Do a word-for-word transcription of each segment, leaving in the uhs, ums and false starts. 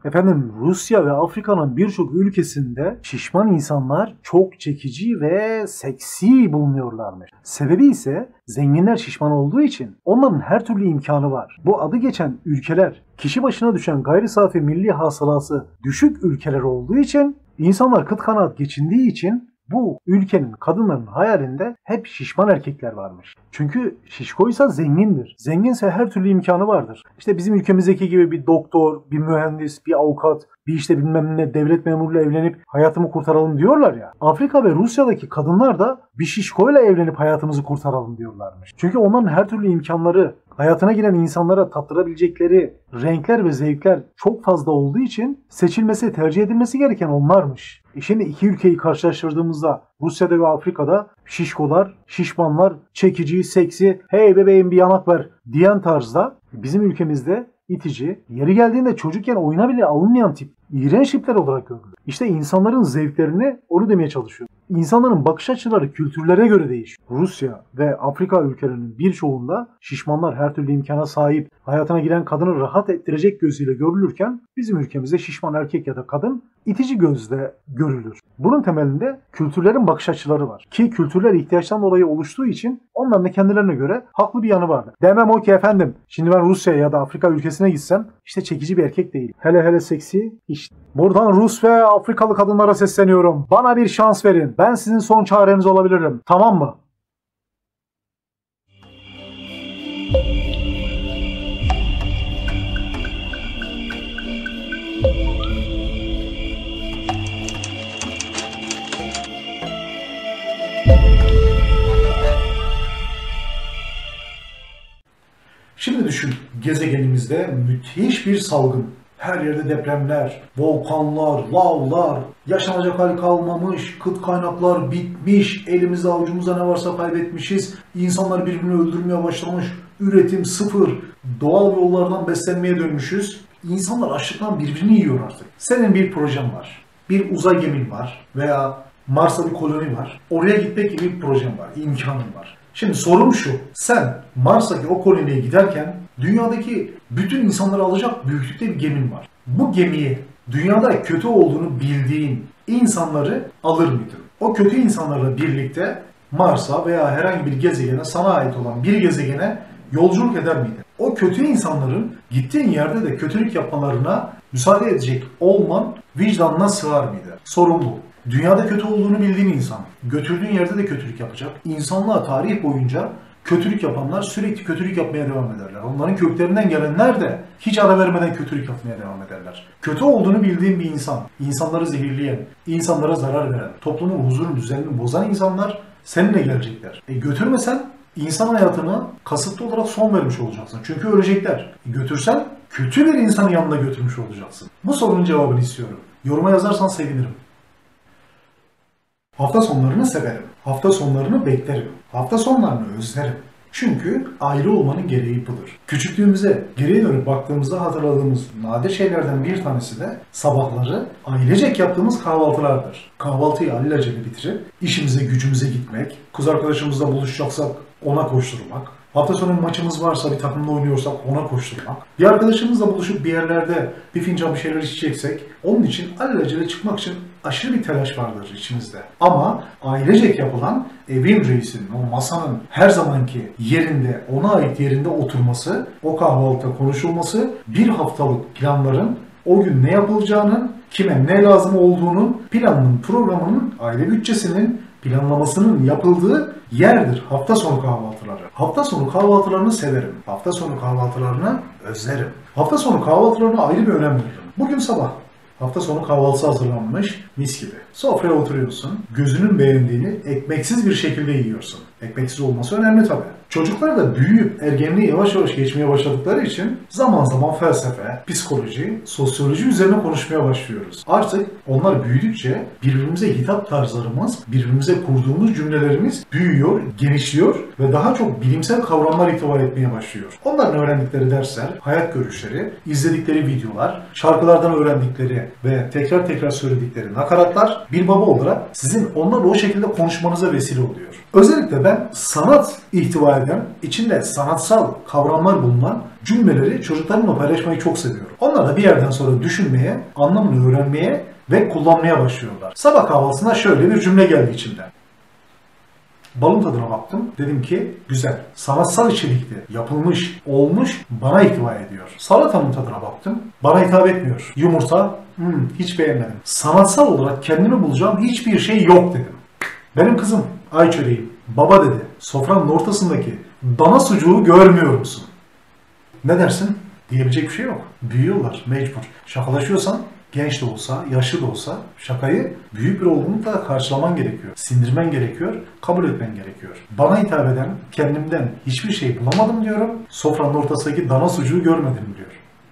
Efendim Rusya ve Afrika'nın birçok ülkesinde şişman insanlar çok çekici ve seksi bulunuyorlarmış. Sebebi ise zenginler şişman olduğu için onların her türlü imkanı var. Bu adı geçen ülkeler kişi başına düşen gayri safi milli hasılası düşük ülkeler olduğu için insanlar kıt kanaat geçindiği için bu ülkenin kadınların hayalinde hep şişman erkekler varmış. Çünkü şişkoysa zengindir. Zenginse her türlü imkanı vardır. İşte bizim ülkemizdeki gibi bir doktor, bir mühendis, bir avukat, bir işte bilmem ne devlet memuruyla evlenip hayatımı kurtaralım diyorlar ya. Afrika ve Rusya'daki kadınlar da bir şişkoyla evlenip hayatımızı kurtaralım diyorlarmış. Çünkü onların her türlü imkanları, hayatına giren insanlara tattırabilecekleri renkler ve zevkler çok fazla olduğu için seçilmesi, tercih edilmesi gereken onlarmış. E şimdi iki ülkeyi karşılaştırdığımızda Rusya'da ve Afrika'da şişkolar, şişmanlar, çekici, seksi, hey bebeğim bir yanak ver diyen tarzda, bizim ülkemizde itici, yeri geldiğinde çocukken oyuna bile alınmayan tip, iğrenç tipler olarak görülür. İşte insanların zevklerini onu demeye çalışıyor. İnsanların bakış açıları kültürlere göre değişiyor. Rusya ve Afrika ülkelerinin birçoğunda şişmanlar her türlü imkana sahip, hayatına giren kadını rahat ettirecek gözüyle görülürken bizim ülkemizde şişman erkek ya da kadın itici gözle görülür. Bunun temelinde kültürlerin bakış açıları var. Ki kültürler ihtiyaçtan dolayı oluştuğu için onların da kendilerine göre haklı bir yanı vardır. Demem o ki efendim, şimdi ben Rusya'ya ya da Afrika ülkesine gitsem işte çekici bir erkek değil. Hele hele seksi işte. Buradan Rus ve Afrikalı kadınlara sesleniyorum. Bana bir şans verin. Ben sizin son çareniz olabilirim. Tamam mı? Şimdi düşün, gezegenimizde müthiş bir salgın. Her yerde depremler, volkanlar, lavlar, yaşanacak hal kalmamış, kıt kaynaklar bitmiş, elimizde avucumuzda ne varsa kaybetmişiz, insanlar birbirini öldürmeye başlamış, üretim sıfır, doğal yollardan beslenmeye dönmüşüz. İnsanlar açlıktan birbirini yiyor artık. Senin bir projen var, bir uzay gemin var veya Mars'ta bir koloni var, oraya gitmek gibi bir projen var, imkanın var. Şimdi sorum şu, sen Mars'taki o koloniye giderken dünyadaki bütün insanları alacak büyüklükte bir gemin var. Bu gemiyi dünyada kötü olduğunu bildiğin insanları alır mıydın? O kötü insanlarla birlikte Mars'a veya herhangi bir gezegene, sana ait olan bir gezegene yolculuk eder miydin? O kötü insanların gittiğin yerde de kötülük yapmalarına müsaade edecek olman vicdanına sığar mıydı? Sorun bu. Dünyada kötü olduğunu bildiğin insan, götürdüğün yerde de kötülük yapacak. İnsanlığa tarih boyunca kötülük yapanlar sürekli kötülük yapmaya devam ederler. Onların köklerinden gelenler de hiç ara vermeden kötülük yapmaya devam ederler. Kötü olduğunu bildiğin bir insan, insanları zehirleyen, insanlara zarar veren, toplumun huzurunu, düzenini bozan insanlar seninle gelecekler. E götürmesen insan hayatına kasıtlı olarak son vermiş olacaksın. Çünkü ölecekler. E götürsen kötü bir insanın yanına götürmüş olacaksın. Bu sorunun cevabını istiyorum. Yoruma yazarsan sevinirim. Hafta sonlarını severim. Hafta sonlarını beklerim. Hafta sonlarını özlerim. Çünkü aile olmanın gereği budur. Küçüklüğümüze geriye dönüp baktığımızda hatırladığımız nadir şeylerden bir tanesi de sabahları ailecek yaptığımız kahvaltılardır. Kahvaltıyı alelacele bitirip işimize gücümüze gitmek, kız arkadaşımızla buluşacaksak ona koşturmak, hafta sonu maçımız varsa bir takımla oynuyorsak ona koşturmak, bir arkadaşımızla buluşup bir yerlerde bir fincan bir şeyler içeceksek onun için alelacele çıkmak için aşırı bir telaş vardır içimizde. Ama ailecek yapılan evin reisinin, o masanın her zamanki yerinde, ona ait yerinde oturması, o kahvaltıda konuşulması, bir haftalık planların, o gün ne yapılacağının, kime ne lazım olduğunun, planının, programının, aile bütçesinin planlamasının yapıldığı yerdir hafta sonu kahvaltıları. Hafta sonu kahvaltılarını severim. Hafta sonu kahvaltılarını özlerim. Hafta sonu kahvaltılarına ayrı bir önem veririm. Bugün sabah hafta sonu kahvaltısı hazırlanmış, mis gibi. Sofraya oturuyorsun, gözünün beğendiğini ekmeksiz bir şekilde yiyorsun. Ekmeksiz olması önemli tabii. Çocuklar da büyüyüp ergenliği yavaş yavaş geçmeye başladıkları için zaman zaman felsefe, psikoloji, sosyoloji üzerine konuşmaya başlıyoruz. Artık onlar büyüdükçe birbirimize hitap tarzlarımız, birbirimize kurduğumuz cümlelerimiz büyüyor, genişliyor ve daha çok bilimsel kavramlar itibar etmeye başlıyor. Onların öğrendikleri dersler, hayat görüşleri, izledikleri videolar, şarkılardan öğrendikleri ve tekrar tekrar söyledikleri nakaratlar bir baba olarak sizin onlarla o şekilde konuşmanıza vesile oluyor. Özellikle ben Ben sanat ihtiva eden, içinde sanatsal kavramlar bulunan cümleleri çocuklarımla paylaşmayı çok seviyorum. Onlar da bir yerden sonra düşünmeye, anlamını öğrenmeye ve kullanmaya başlıyorlar. Sabah kahvaltısında şöyle bir cümle geldi içimden. Balın tadına baktım. Dedim ki güzel. Sanatsal içerikli, yapılmış, olmuş, bana ihtiva ediyor. Salatanın tadına baktım. Bana hitap etmiyor. Yumurta, hmm, hiç beğenmedim. Sanatsal olarak kendimi bulacağım hiçbir şey yok dedim. Benim kızım Ayçöreğim. Baba dedi. Sofranın ortasındaki dana sucuğu görmüyor musun? Ne dersin? Diyebilecek bir şey yok. Büyüyorlar mecbur. Şakalaşıyorsan genç de olsa, yaşlı da olsa şakayı büyük bir olgunlukla karşılaman gerekiyor. Sindirmen gerekiyor, kabul etmen gerekiyor. Bana hitap eden, kendimden hiçbir şey bulamadım diyorum. Sofranın ortasındaki dana sucuğu görmedim diyor.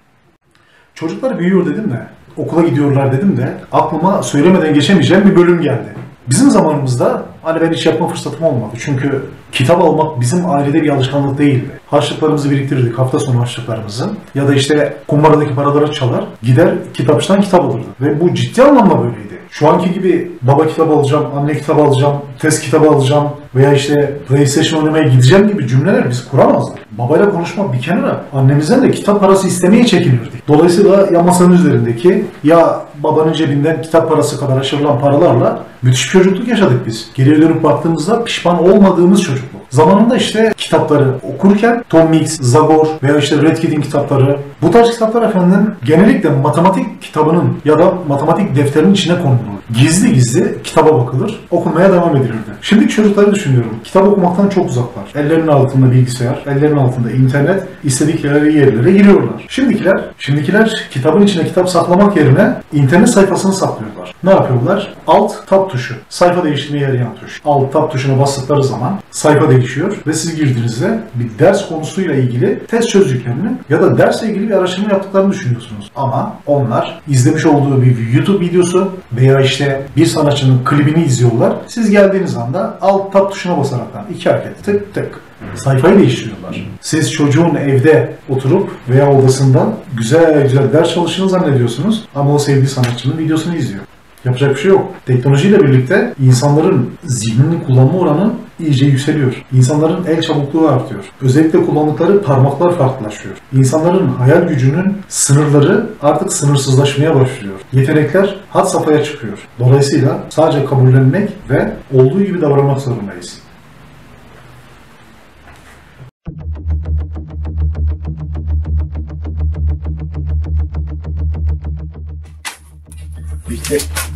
Çocuklar büyüyor dedim de, okula gidiyorlar dedim de aklıma söylemeden geçemeyeceğim bir bölüm geldi. Bizim zamanımızda hani ben hiç yapma fırsatım olmadı. Çünkü kitap almak bizim ailede bir alışkanlık değildi. Harçlıklarımızı biriktirirdik, hafta sonu harçlıklarımızı. Ya da işte kumbaradaki paraları çalar, gider kitapçıdan kitap alırdık. Ve bu ciddi anlamda böyleydi. Şu anki gibi baba kitabı alacağım, anne kitabı alacağım, test kitabı alacağım veya işte PlayStation oynamaya gideceğim gibi cümleler biz kuramazdık. Babayla konuşmak bir kenara, annemizden de kitap parası istemeye çekinirdik. Dolayısıyla ya masanın üzerindeki ya babanın cebinden kitap parası kadar aşırılan paralarla müthiş bir çocukluk yaşadık biz. Geriye dönüp baktığımızda pişman olmadığımız çocukluk. Zamanında işte kitapları okurken Tom Mix, Zagor veya işte Red Kit'in kitapları, bu tarz kitaplar efendim genellikle matematik kitabının ya da matematik defterinin içine konulur. Gizli gizli kitaba bakılır, okunmaya devam edilirdi. Şimdiki çocukları düşünüyorum. Kitap okumaktan çok uzaklar. Ellerinin altında bilgisayar, ellerinin altında internet, istedikleri yerlere giriyorlar. Şimdikiler, şimdikiler kitabın içine kitap saklamak yerine internet sayfasını saklıyorlar. Ne yapıyorlar? Alt tab tuşu. Sayfa değiştirmeye yarayan tuş. Alt tab tuşuna bastıkları zaman sayfa değişiyor ve siz girdiğinizde bir ders konusuyla ilgili test çözdüklerini ya da dersle ilgili bir araştırma yaptıklarını düşünüyorsunuz. Ama onlar izlemiş olduğu bir YouTube videosu veya işte bir sanatçının klibini izliyorlar. Siz geldiğiniz anda alt tab tuşuna basaraktan iki hareket tık tık sayfayı değiştiriyorlar. Siz çocuğun evde oturup veya odasında güzel güzel ders çalıştığını zannediyorsunuz ama o sevdiği sanatçının videosunu izliyor. Yapacak bir şey yok. Teknolojiyle birlikte insanların zihnini kullanma oranı iyice yükseliyor. İnsanların el çabukluğu artıyor. Özellikle kullandıkları parmaklar farklılaşıyor. İnsanların hayal gücünün sınırları artık sınırsızlaşmaya başlıyor. Yetenekler had safhaya çıkıyor. Dolayısıyla sadece kabullenmek ve olduğu gibi davranmak zorundayız. Bitti.